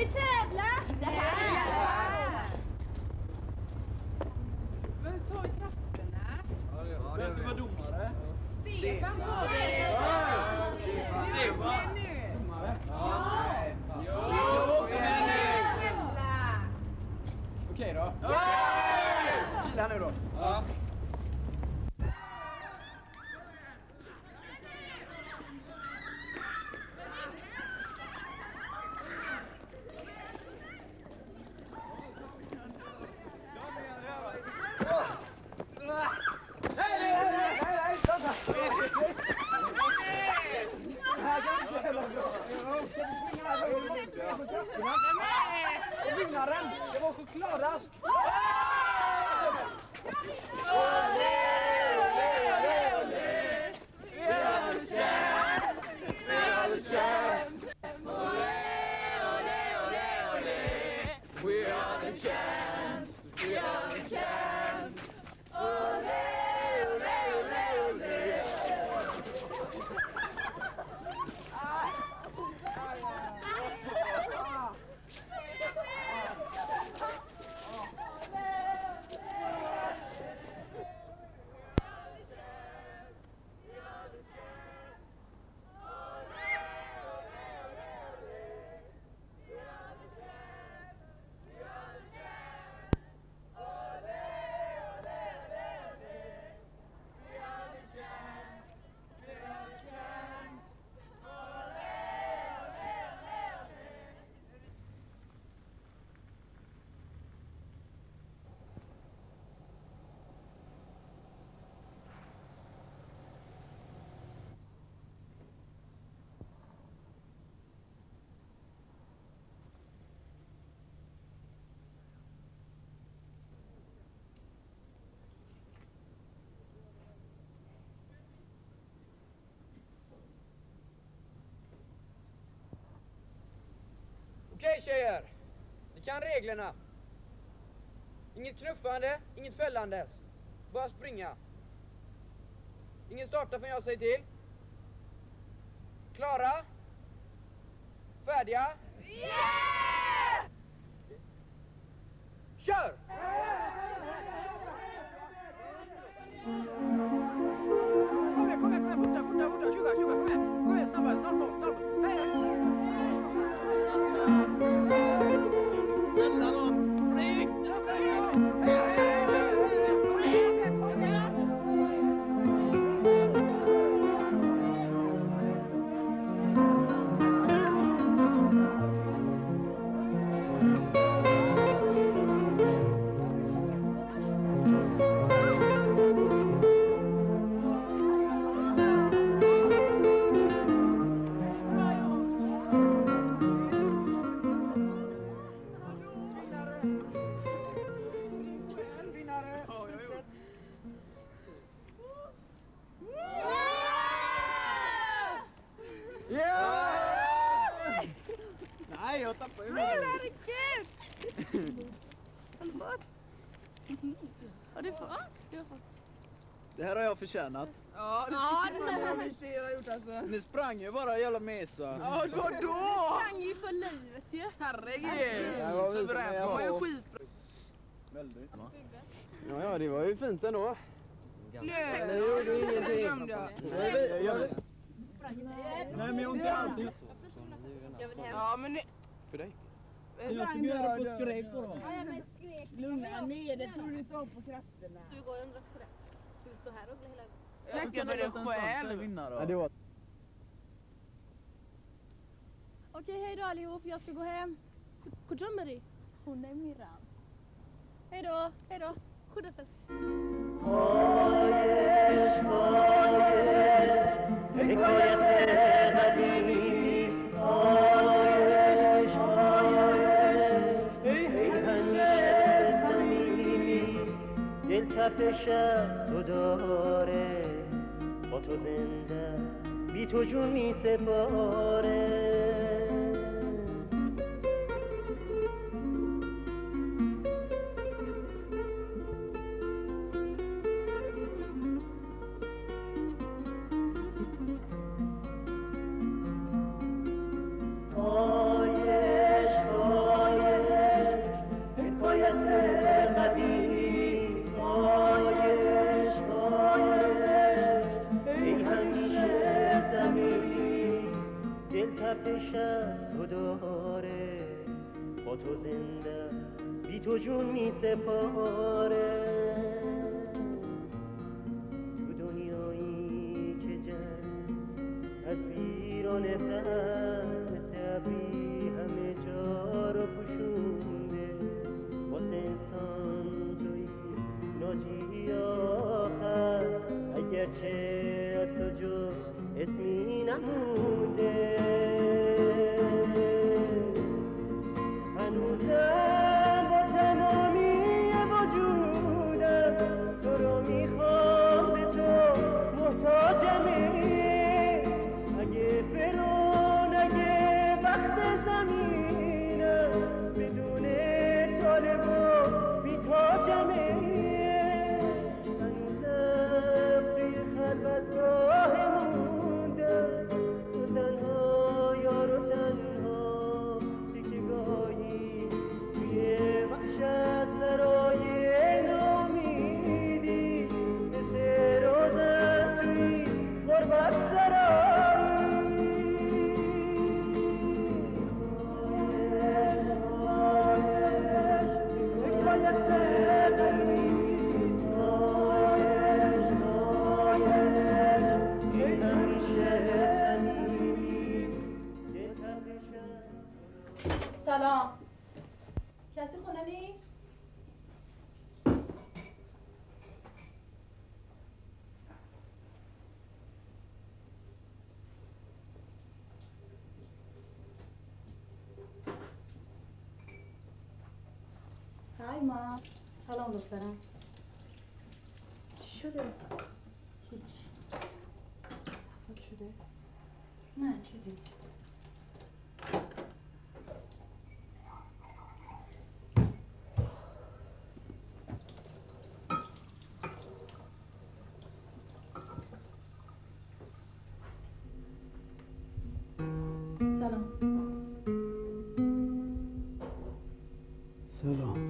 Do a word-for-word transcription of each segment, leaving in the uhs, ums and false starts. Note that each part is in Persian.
vi tävla? Det här! Men tar vi trapporna? Vem ska vara domare? Stefan på det! Stefan! Domare? Ja! Jo, kom igen nu! Snälla! Okej då. Kila nu då. Ja. Vinnaren, det var chokladask! Olé, olé, olé, olé! Vi har en chans! Vi har en chans! Olé, olé, olé, olé! We are the champs! We are the champs! Olé, olé, olé, olé! Okej tjejer, ni kan reglerna. Inget knuffande, inget fällandes. Bara springa. Ingen startar förrän jag säger till. Klara? Färdiga? Yeah! Kör! Kom igen, kom igen, kom igen, fortare, fortare, fortare, tjugo, tjugo, kom igen, kom igen, snabbare, snart på, snart på, hej, hej! Snälla då, spring! Hej, hej, hej, hej, kom igen, kom igen! Nej, jag tappar ju mig. Herregud! Förlåt. Har du fått? Du har fått. Det här har jag förtjänat. Ja, det tycker jag vad vi tjejer har gjort alltså. Ni sprang ju bara jävla mesa. Ja, då då! Sprang ju för livet ju. Herregud! Det var Så berätt, det var ju skitbra. Väldigt. Ja, ja, det var ju fint ändå. Nej, Det gjorde ingenting. glömde jag. Nej, jag... Nej, men jag har inte alls. Ja, men det... För dig? Jag tycker jag är på skräck på dem. Ja, men skrek. Lugna ner, det tror du inte om på krafterna. Du går undrar för det. Du står här och hela... Jag kan för dig själv. Ja, det var... Okej, hej då allihop. Jag ska gå hem. Kujumeri. Hon är Miran. Hej då, hej då. Khudafes. آیش آیش حکایت قدیمی آیش آیش همیشه صمیمی دل تپش از تو داره با تو زنده است بی تو جون می سپاره آیش چپش از تو داره، با تو زنده است بی تو جون می سپاره. تو دنیایی که جنگ از ویران نفرت مثل ابری همه جا رو پوشونده، واسه انسان توی ناجی آخر اگرچه از تو جز اسمی نمونده. هنوزم با تمامی وجودم تو رو میخوام، به تو محتاجمه. اگه فرون اگه بخت زمینم بدون طالب و بیتاجمه. هنوزم توی خلوت راه موندم، تو تنها یار و تنها که گاهی توی وحشت سرای نامیدی مثل روزن توی غربت سرایی. سلام. کسی خونه نیست؟ های ما. سلام دخترم. چی شده؟ هیچ. خود شده؟ نه چیزی نیست. سلام. سلام.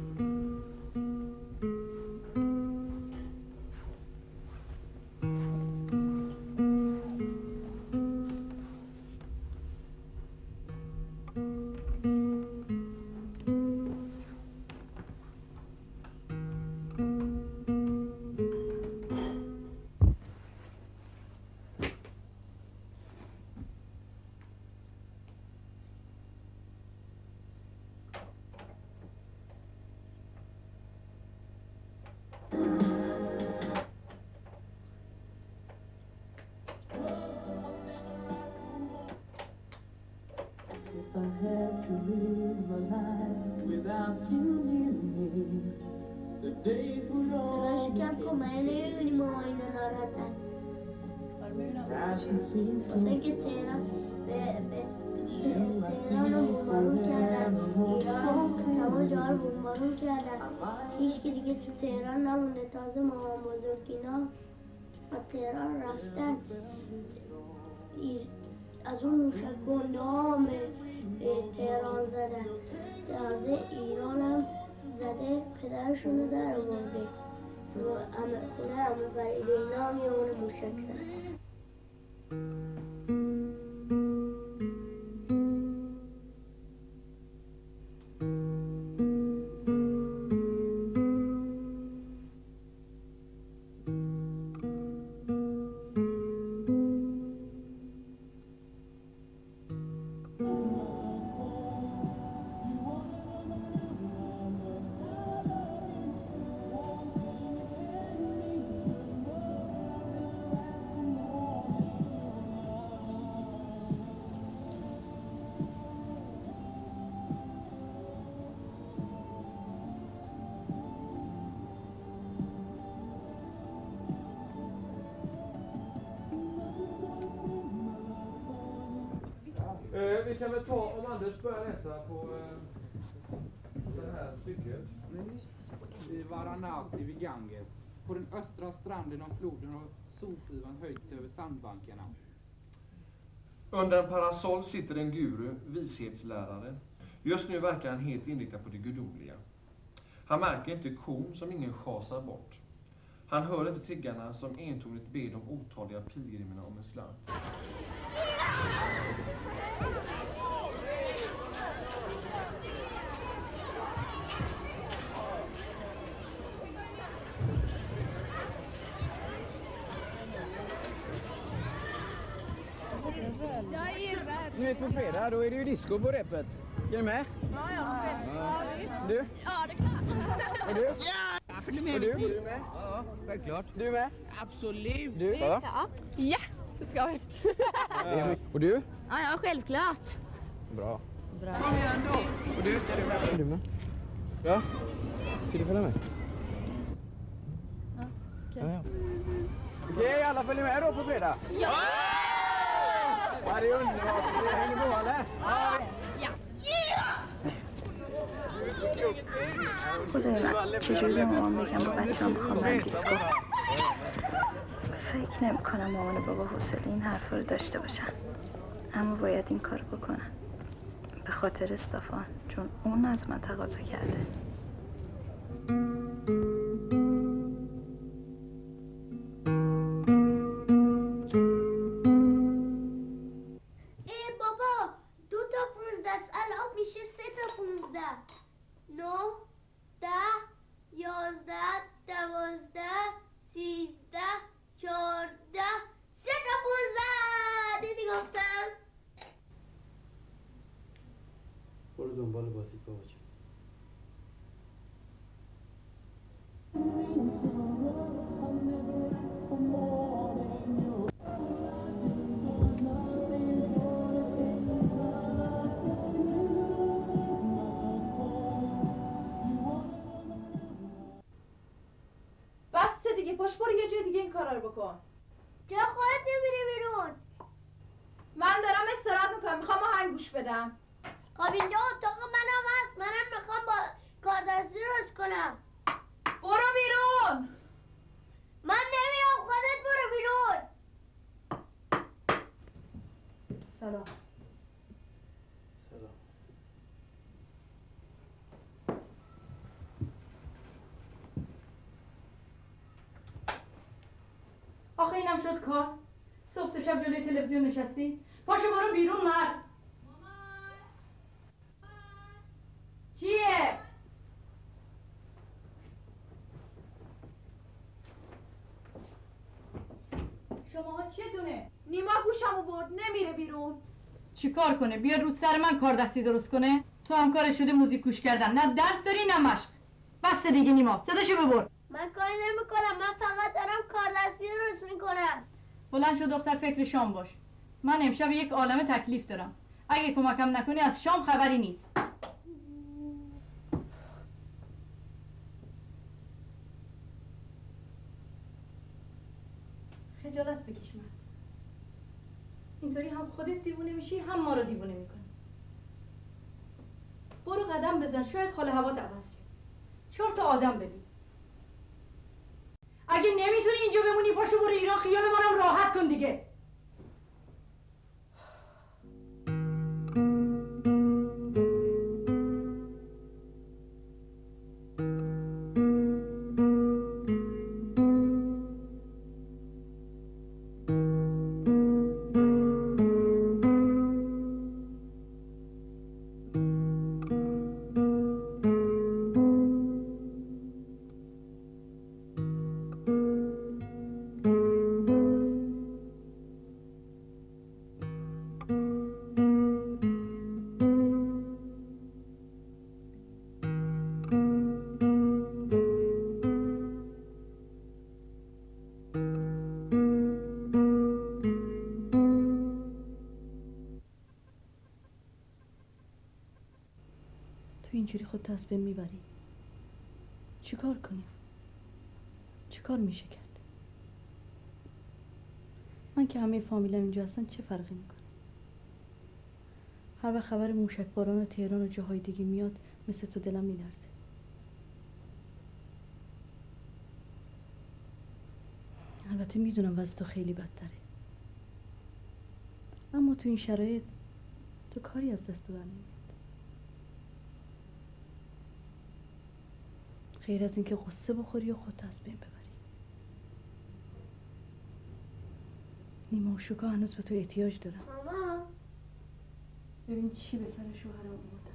If I had to live a life without you near me, the days would all صداش کم کن، من نمیبینی ماما اینا ناراحتن. واسه اینکه تهران به تهران رو بمبارون کردن، ایران تمام جاها رو بمبارون کردن، هیچ که دیگه تو تهران نمونده. تازه مامان بزرگ اینا از تهران رفتن، از اون موشک گنده ها به تهران زدن. تازه ایران هم زده پدرشون رو در آورده و همه خونه همه فریده اینا هم یه اون موشک زدن. Vi kan väl ta, om Anders börjar läsa på eh, det här stycket. I Varanasi vid Ganges, på den östra stranden av floden har solskivan höjt sig över sandbankarna. Under en parasoll sitter en guru, vishetslärare. Just nu verkar han helt inriktad på det gudomliga. Han märker inte kon som ingen schasar bort. Han hör inte tiggarna som entonigt ber de otaliga pilgrimerna om en slant. Jag är rädd. Nu är det på fredag, då är det ju disco på repet. Ska du med? Ja, ja, självklart. Du? Ja, det är klart. Och du? Ja, jag följer med. Och du? Är du med? Ja, självklart. Du är med? Absolut. Du? Ja. Ja, ja, det ska vi. Och du? Ja, ja, självklart. Bra. Bra. Kom igen då. Och du? Ska du med? Är du med? Ja. Ska du följa med? Ja, okej. Ja, ja. Okej, alla följer med då på fredag? Ja! Ja, det är underbart. Hänger du på, eller? Ja. خدای چجوری مامان میگم با بچه هم میخوام برم دیسکو. فکر نمی کنم مامان و بابا حوصله این حرف رو داشته باشن، اما باید این کار بکنم به خاطر استفان، چون اون از من تقاضا کرده. برو دنبال بازی بابا. بس دیگه، پاش برو یه جای دیگه این کارا رو بکن. چرا خودت نمیری بیرون؟ من دارم استراحت میکنم، میخوام آهنگ گوش بدم. خب اینجا اتاق منم هست، منم میخوام با کاردستی روش کنم. برو بیرون. من نمیام، خودت برو بیرون. سلام. سلام. آخه اینم شد کار. صبح تا شب جلوی تلویزیون نشستی؟ پاشو برو بیرون مرد. چیه؟ شماها چیتونه؟ نیما گوشمو برد، نمیره بیرون. چی کار کنه؟ بیاد رو سر من کار دستی درست کنه؟ تو هم کارت شده موزیک گوش کردن، نه درس داری نه مشق. بس دیگه نیما، صداشو ببر. من کاری نمیکنم، من فقط دارم کاردستی روش میکنم. بلند شو دختر، فکر شام باش. من امشب یک عالمه تکلیف دارم. اگه کمکم نکنی از شام خبری نیست. خجالت بکش مرد. اینطوری هم خودت دیوونه میشی هم ما رو دیوونه میکنی. برو قدم بزن، شاید حال هوات عوض شه. چهار تا آدم ببین. اگه نمیتونی اینجا بمونی پاشو برو ایران، خیال منم راحت کن دیگه. اینجوری خودت از بین میبری. چی کار کنیم؟ چی کار میشه کرد؟ من که همه فامیلم اینجا هستن چه فرقی میکنه؟ هر وقت خبر موشکباران و تهران و جاهای دیگه میاد مثل تو دلم میلرزه. البته میدونم وضع تو خیلی بدتره، اما تو این شرایط تو کاری از دست بر نمیاد. خیر از اینکه قصه بخوری و خودت از بین ببری. نیما و شوکا هنوز به تو احتیاج دارن. ماما ببین چی به سر شوهرم آوردن.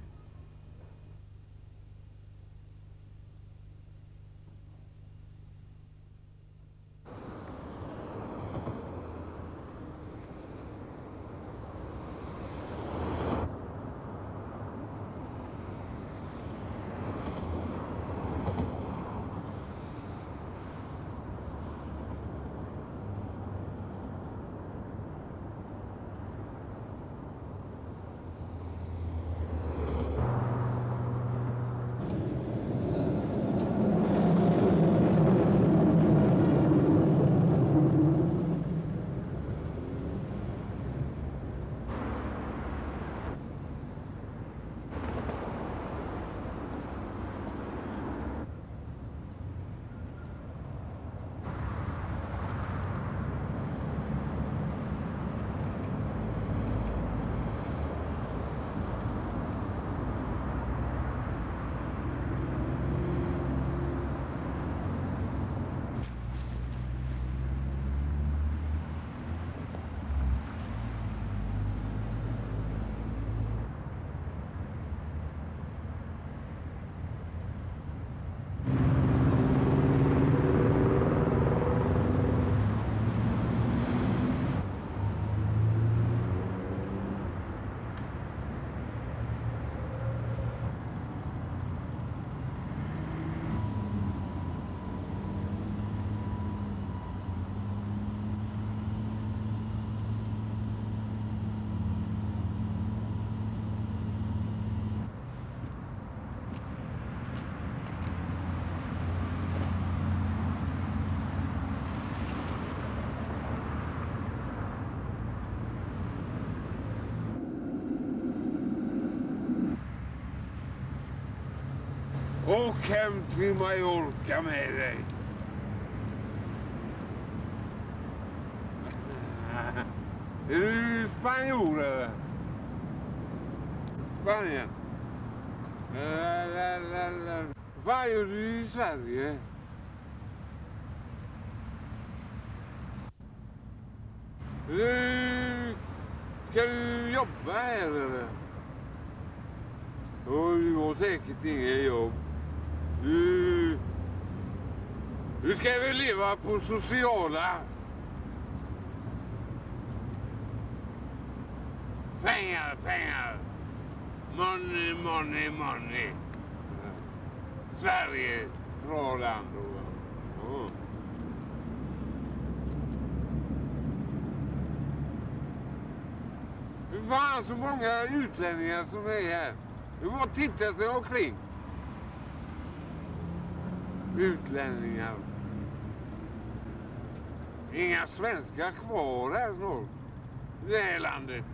Åk hem till Mallorca med dig. Är du spanjor eller? Spanien? Vad gör du i Sverige? Du, ska du jobba här eller? Du har säkert inget jobb. Du, du ska väl leva på sociala pengar, pengar. Money, money, money. Sverige, bra land. Oh. Det fanns så många utlänningar som är här. Du bara titta sig omkring. Utlänningar. Inga svenskar kvar här snart. Det här landet.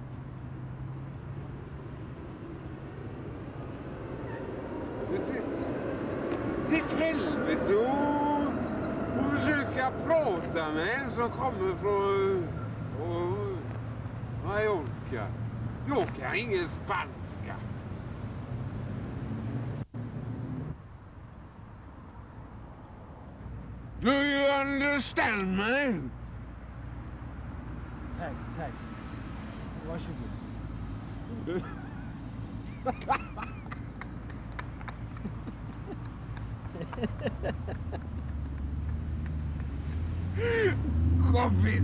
Det är ett helvete att, att försöka prata med en som kommer från och, Mallorca. Jag kan ingen spanska. Do you understand me? Tack, tack. Varsågod. Kompis.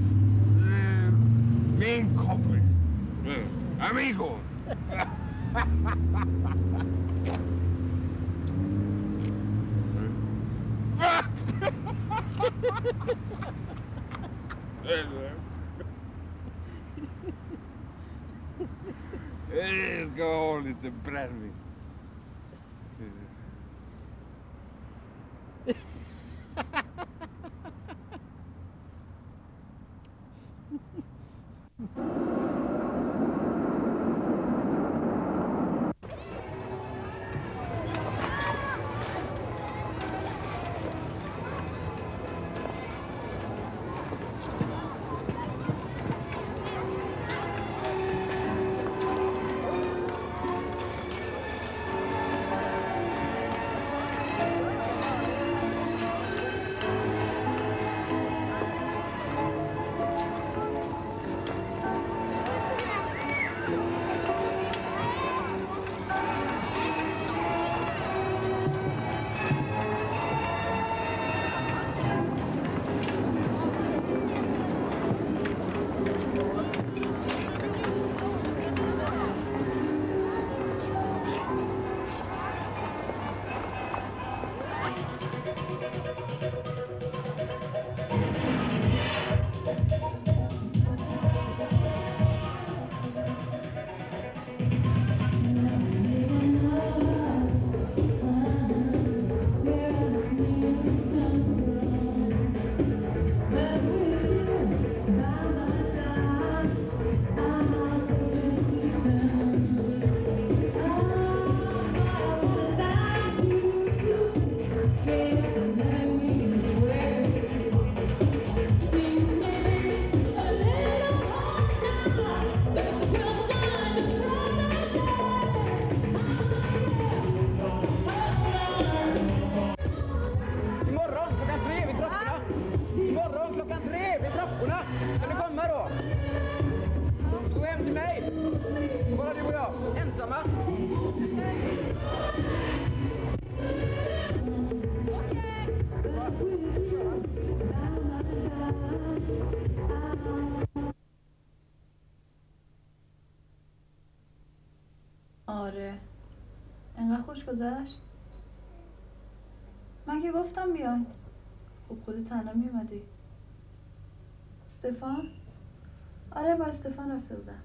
Min kompis. Amigo. Jag ska ha lite brännvin. du och jag, ensamma. آره انقدر خوش گذشت. من که گفتم بیاین. خب خودت تنها میومدی. استفان؟ آره با استفان رفته بودم.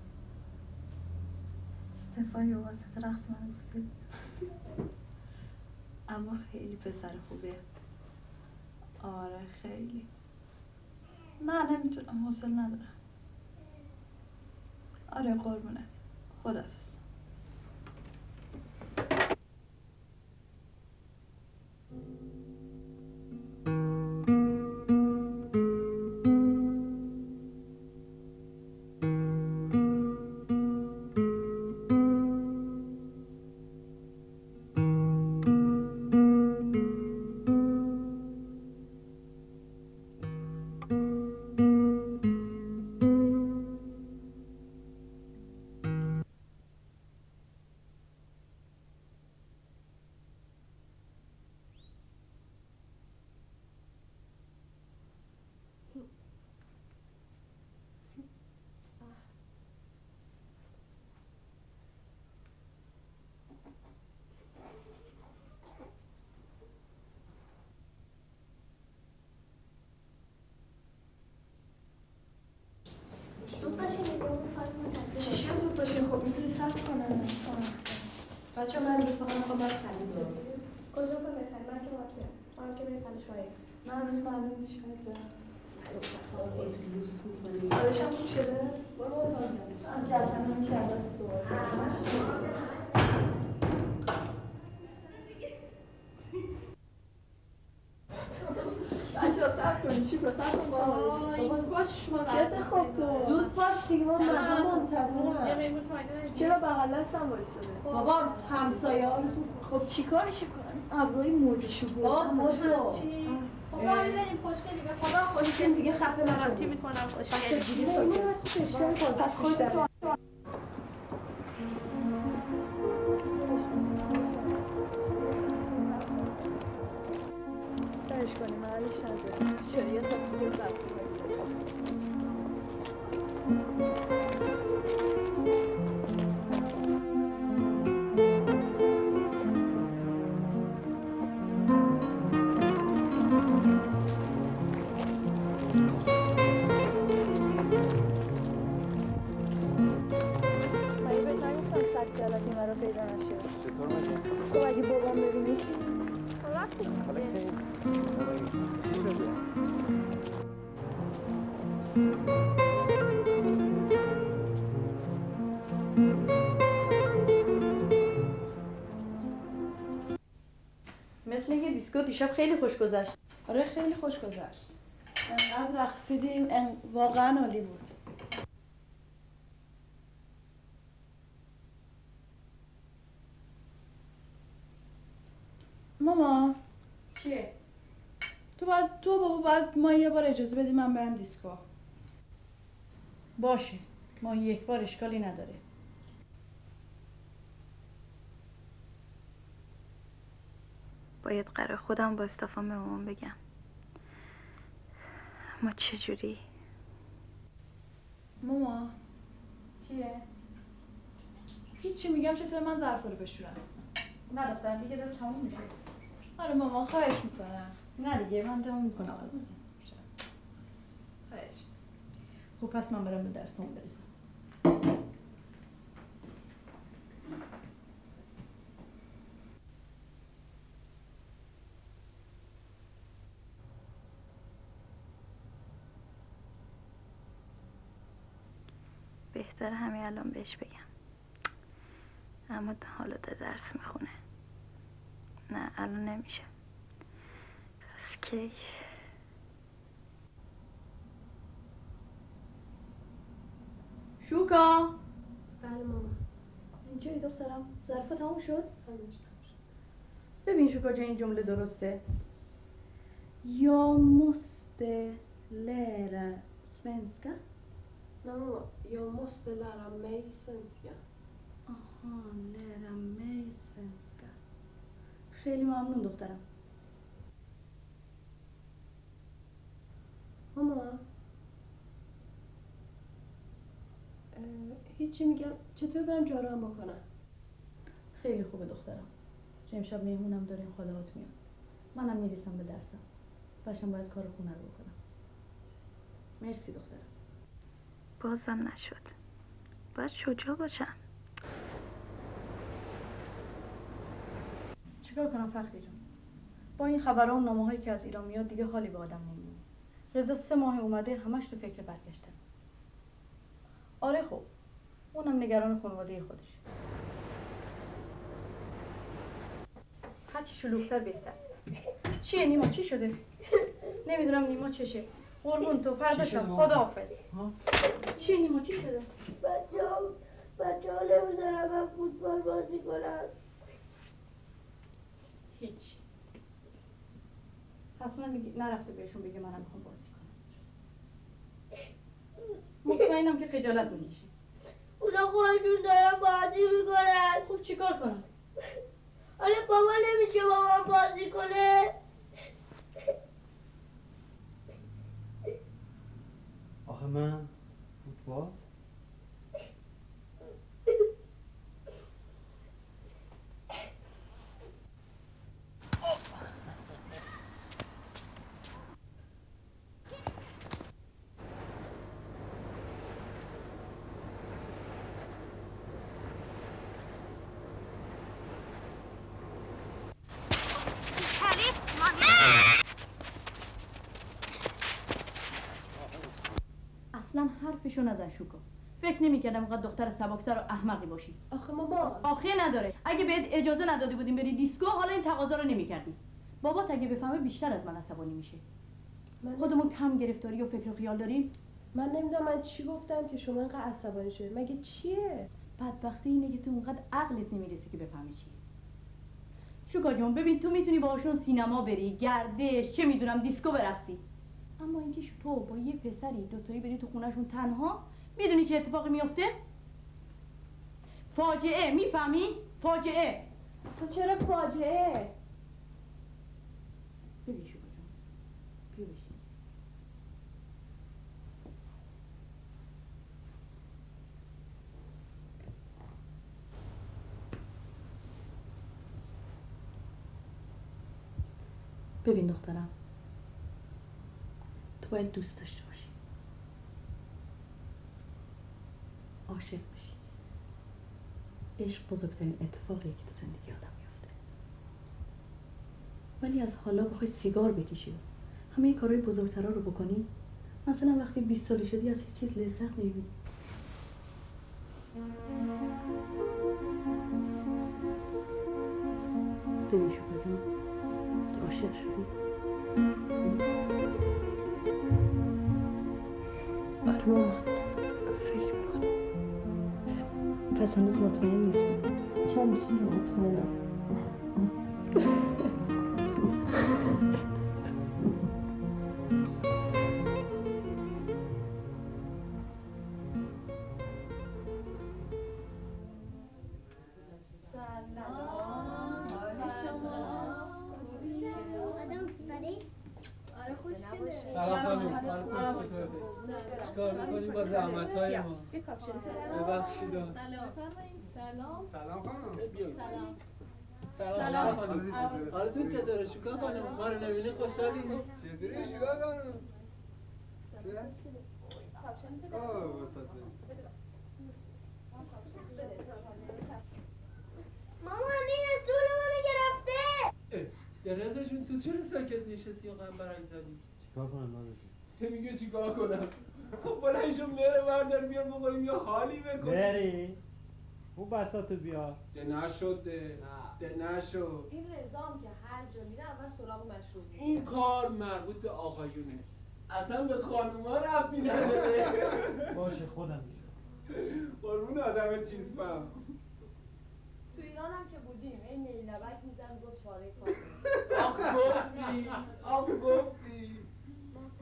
استفان یا واسط رقص منو بوسید. اما خیلی پسر خوبه. آره خیلی. نه نمیتونم، حوصله ندارم. آره قربونت. خداحافظ. بچه من روز بخوام خواهم باید خرید رو کجا باید بخرید؟ من که باید برم من که باید خرید شاید من روز معلوم نیست شاید برم حالش هم خوب شده؟ برو بازار هم که اصلا نمیشه اول سوال بچه ها سب کنید شیفا سب کن بابا باش ما چه خوب تو زود باش دیگه ما منتظرم چرا بغل دستم وایساده بابا همسایه ها رو خب چی کارش کنن ابروی موزشو بود بابا موزو چی خب راهی بریم خوشگلی به خدا خوشگل دیگه خفه نرفتی میکنم خوشگلی دیگه ساکت پس خودت برش کنیم محلش نداریم چرا یه ساکسی رو برد تو اگه بابام ببینیش راست میگه مثل اینکه دیسکو دیشب خیلی خوش گذشت. آره خیلی خوش گذشت. انقدر رقصیدیم ان... واقعا عالی بود. ماما چیه؟ تو باید تو بابا باید ما یه بار اجازه بدیم من برم دیسکو. باشه ما یک بار اشکالی نداره. باید قرار خودم با استفان به مامان بگم. ما چجوری؟ ماما چیه؟ هیچی میگم چطور من ظرفا رو بشورم. نه دختر دیگه داره تموم میشه. آره ماما خواهش میکنم. نه دیگه من تموم میکنم. خواهش. خب پس من برم به درسام برسم. بهتر همین الان بهش بگم. اما حالا در درس میخونه. نه الان نمیشه. پس کی؟ شوکا بله ماما اینجایی دخترم ظرفا تموم شد؟ ببین شوکا جان این جمله درسته. یا måste lära svenska. نه ماما یا måste lära mig svenska. آها لرم میس فنسکا. خیلی ممنون دخترم. ماما هیچی میگم چطور برم جارو بکنم؟ خیلی خوبه دخترم. چون امشب مهمونم داریم خالهات میاد. منم میرسم به درسم. باشم باید کار خونه رو بکنم. مرسی دخترم. بازم نشد. باید شجاع باشم. چیکار کنم فخری جون؟ با این خبرها و نامه‌هایی که از ایران میاد دیگه حالی به آدم نمیاد. رضا سه ماه اومده همش تو فکر برگشتن. آره خب. اونم نگران خانواده خودش. هرچی شلوغ‌تر بهتر. چیه نیما چی شده؟ نمیدونم نیما چشه. قربون تو فرداشم خداحافظ. چیه نیما چی شده؟ بچه‌ها بچه‌ها نمیذارن من فوتبال بازی کنم. هیچ. حتما میگی نرفته بهشون بگه منم میخوام بازی کنم. مطمئنم که خجالت میکشی. اونا خودشون دارن بازی میکنن. خب چیکار کنم؟ حالا بابا نمیشه با من بازی کنه؟ آخه من فوتبال اصلا حرفشو نزن شوکا. فکر نمی‌کردم اینقدر دختر سبکسر و احمقی باشی. آخه ماما آخه نداره. اگه بهت اجازه نداده بودیم بری دیسکو حالا این تقاضا رو نمی‌کردی. بابات اگه بفهمه بیشتر از من عصبانی میشه. من خودمون کم گرفتاری و فکر و خیال داریم. من نمیدونم من چی گفتم که شما اینقدر عصبانی شدید. مگه چیه؟ بدبختی اینه که تو اونقدر عقلت نمیرسه که بفهمی چیه. شوکا جون ببین تو میتونی باهاشون سینما بری، گردش، چه میدونم دیسکو برقصی. اما اینکه تو با یه پسری دوتایی بری تو خونهشون تنها، میدونی چه اتفاقی میفته؟ فاجعه. میفهمی؟ فاجعه. تو چرا فاجعه؟ ببین شوکا جون بیا بشین. ببین دخترم تو باید دوست داشته باشی، عاشق بشی. عشق بزرگترین اتفاقیه که تو زندگی آدم میفته. ولی از حالا بخوای سیگار بکشی همه این کارهای بزرگترها رو بکنی، مثلا وقتی بیست ساله شدی از هیچ چیز لذت نمیبینی. ببین شوکا جون تو عاشق شدی؟ آره ماما فکر میکنم. پس هنوز مطمئن نیستی؟ شاید میتونی مطمئنم. سلام خانم، حالتون چطوره؟ چیکار می‌کنی با زحمت‌های ما؟ ببخشید. سلام. سلام. سلام خانم. سلام. سلام خانم. حالتون چطوره؟ شوکا خانم، ما رو نبینی خوشحالیم. چطوری شوکا خانم؟ چه؟ آه وسط. ماما این استول منو گرفته. رضا جون تو چرا ساکت نشستی و قنبرک زدی؟ چیکار کنم مادر؟ تو میگه چیکار کنم؟ خب بلند شو لره بردار بیار بخوریم یا حالی بکنیم. بری اون بساطو بیار. ده نشد ده ده نشد. این رضام که هر جا میره اول سراغ مشروب میره. این کار مربوط به آقایونه، اصلا به خانوما ربطی نداره. باشه خودم قربون آدم چیز فهم. تو ایران هم که بودیم این نیلبک میزن گفت چاره کار. آخ گفتی آخ گفتی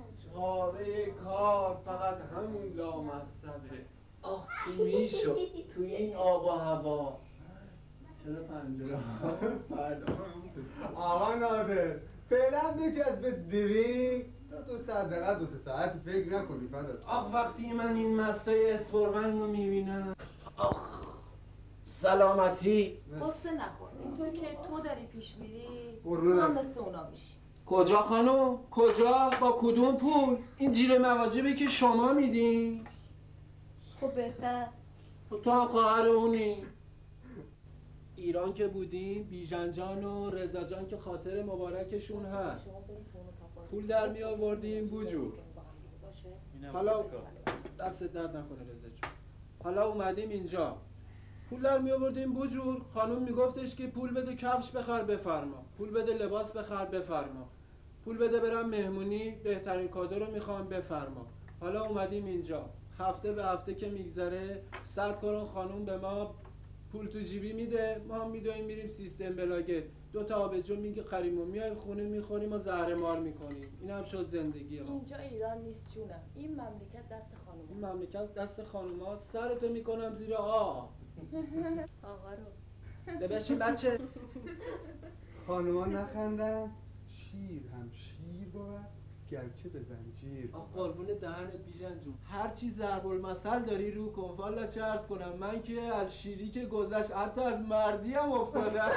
چاره کار فقط همون لامصبه. آخ تو میشد توی این آب و هوا چرا پنجره ها پرداخت؟ آقا نادر فعلا بکش به دری تا دو ساعت دقیقه دو سه ساعت فکر نکنی فدات. آخ وقتی من این مستای اسپرونگ رو میبینم آخ سلامتی. قصه نخور اینطور که تو داری پیش میری قربونت. هم مثل اونا میشی. کجا خانم؟ کجا؟ با کدوم پول؟ این جیره مواجبه که شما میدین؟ خب بهتر تو هم خواهر اونی. ایران که بودیم بیژن جان و رضا جان که خاطر مبارکشون هست، پول در می آوردیم بوجور. حالا دست درد نکنه رضا جان. حالا اومدیم اینجا پول در می آوردیم بوجور. خانم میگفتش که پول بده کفش بخر بفرما، پول بده لباس بخر بفرما، پول بده برم مهمونی بهترین کادو رو میخوام بفرما. حالا اومدیم اینجا هفته به هفته که میگذره صد کرون خانم به ما پول تو جیبی میده، ما هم میدویم میریم سیستم بلاگت دو تا آبجو میگه خریم و میایم خونه میخوریم و زهر مار میکنیم. این هم شد زندگی ما. اینجا ایران نیست جونم، این مملکت دست خانوم. این مملکت دست خانوم ها. سرتو میکنم زیر آ آقا رو ببشی بچه. خانوما نخندن شیر هم شیر بود گرچه به زنجیر. آخ قربون دهنت بیژن جون، هر چی ضرب المثل داری رو کن. والا چه عرض کنم من که از شیری که گذشت حتی از مردی هم افتادم.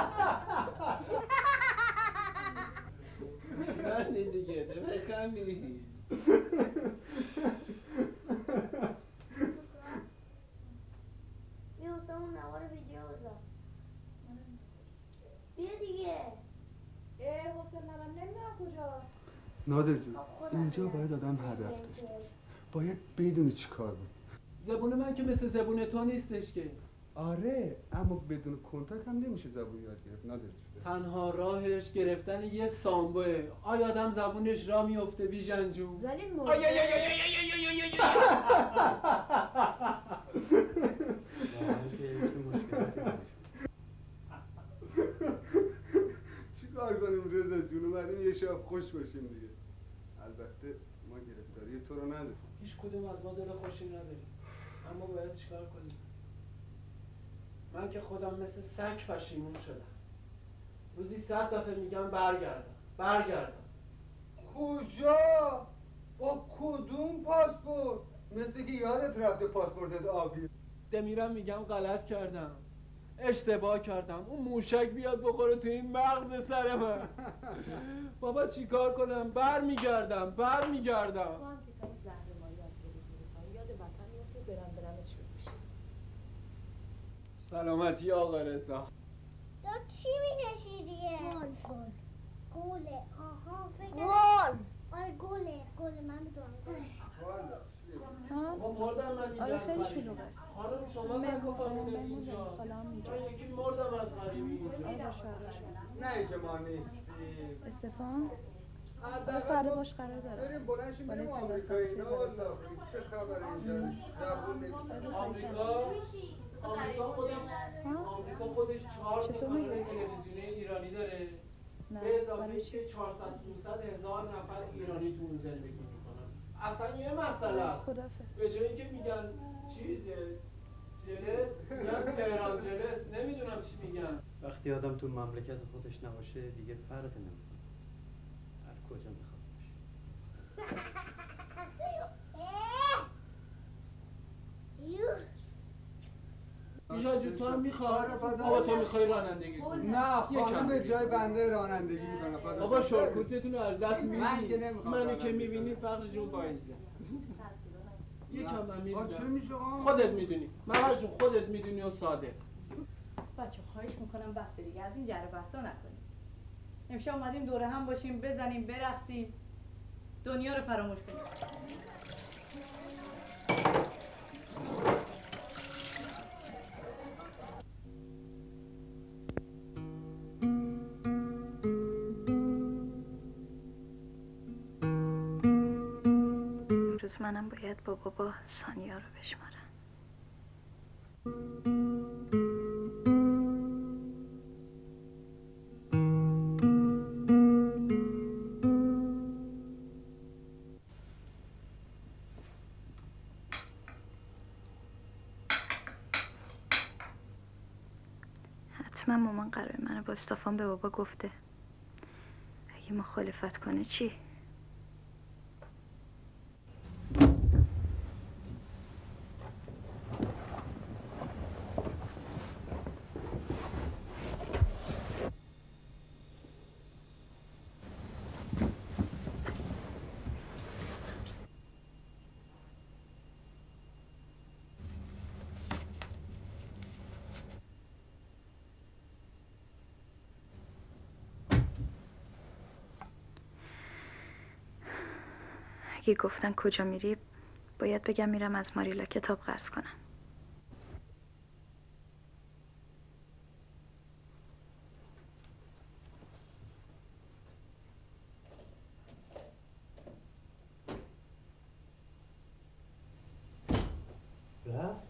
نه دیگه بخندی. بیا حسن اون نوار ویدیو بذار. بیا دیگه. اه حسن منم نمیدونم کجاست. نادر جون اینجا باید آدم هدف داشته، باید بدونی چی کار بود. زبون من که مثل زبون تو نیستش که. آره اما بدون کنتاک هم نمیشه زبون یاد گرفت نادر جون. تنها راهش گرفتن یه سامبوه. آیا آدم زبونش را میفته بیژن جون؟ زلیل آی آی آی آی آی آی آی آی. چی کار کنیم رضا جون؟ اومدیم یه شب خوش باشیم دیگه. البته ما گرفتاری تو رو نداریم. هیچ کدوم از ما دل خوشی نداریم، اما باید چیکار کنیم؟ من که خودم مثل سگ پشیمون شدم. روزی صد دفعه میگم برگردم برگردم. کجا؟ با کدوم پاسپورت؟ مثل که یادت رفته پاسپورتت آبی. میرم میگم غلط کردم، اشتباه کردم، اون موشک بیاد بخوره تو این مغز سر من. بابا چی کار کنم؟ بر میگردم بر میگردم. تو هم که کمی زهر ما یاد بگیری یاد وطن میفته برم برم شروع میشه. سلامتی آقا رضا. تو چی میکشی دیگه؟ گل گل گله آها فکر گل آره گله گله من میدونم بابا مردم من اینجا. آره خیلی شلوغه. خانم شما تنها فهمیده اینجا. من یکی مردم از غریبی اینجا. نه اینکه ما نیستیم. استفان فردا باش قرار دارم. بریم بلنشیم بریم آمریکا. اینا والا چه خبر اینجا؟ زبون نمیدونم. آمریکا آمریکا خودش آمریکا خودش چهار تا کانال تلویزیونی ایرانی داره. به اضافه که چهارصد پانصد هزار نفر ایرانی تو اون زندگی میکنن. اصلا یه مسئله است. به جای اینکه میگن چیز جلس میگن تهران جلس، نمیدونم چی میگن. وقتی آدم تو مملکت خودش نباشه دیگه فرق نمیکنه هر کجا میخواد باشه. بیژن جون تو هم میخواد؟ بابا تو میخوای رانندگی کنی؟ نه خانم به جای بنده رانندگی میکنه. بابا شورکوتتون رو از دست من که میدی. نمیخوام. منو که میبینی فقر جون بایزه. یکم من میریزم. چه میشه خودت میدونی. محمد جون خودت میدونی و ساده. بچه خواهش میکنم بس دیگه از این جر بحثا نکنیم. امشب اومدیم دوره هم باشیم بزنیم برقصیم دنیا رو فراموش کنیم. روز منم باید با بابا سانیا رو بشمارم. حتما مامان قرار منو با استفان به بابا گفته. اگه مخالفت کنه چی؟ اگه گفتن کجا میری باید بگم میرم از ماریلا کتاب قرض کنم. رفت؟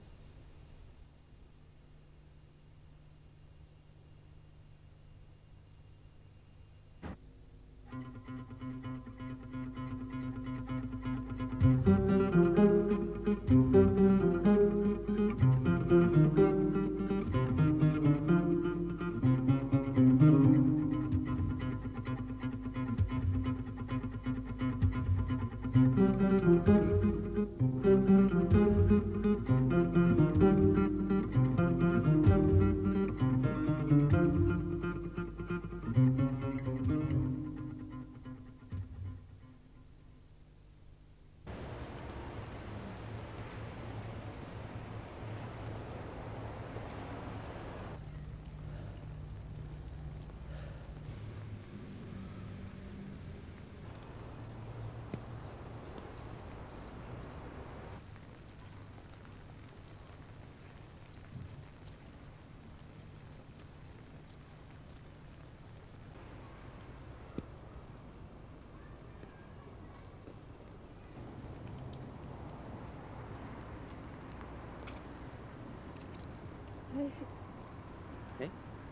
Hej.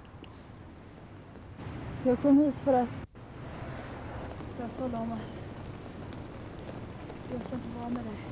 Jag kom hit för att, för att tala om att jag kan inte vara med dig.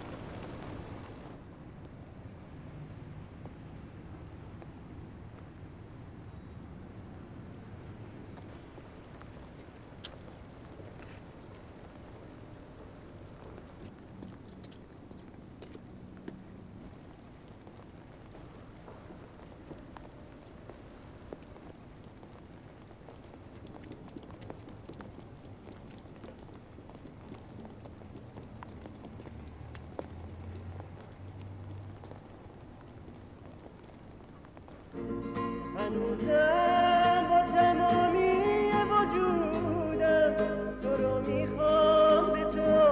هنوزم با تمامی وجودم تو رو میخوام، به تو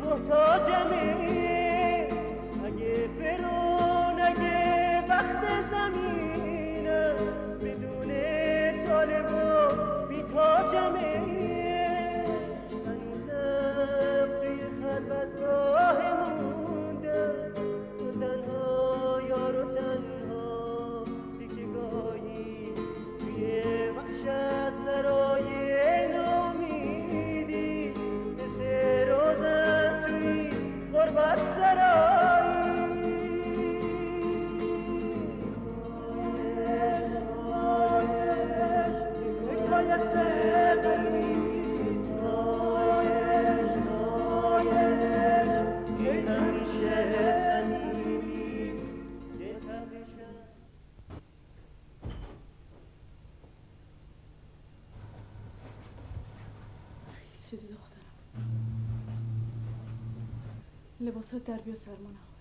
محتاجمه. اگه فرون اگه بخت زمینم بدون طالب و بیتاجمه. هنوزم توی خلوت راه موندم، تو تنها یارو تنها سرای نامیدی مثل روزن توی غربت سرایی. حکایت قلبی نایش نایش دل همیشه صمیمی دل همیشه. سیدی دخترم، لباسات در بیا سرمانم.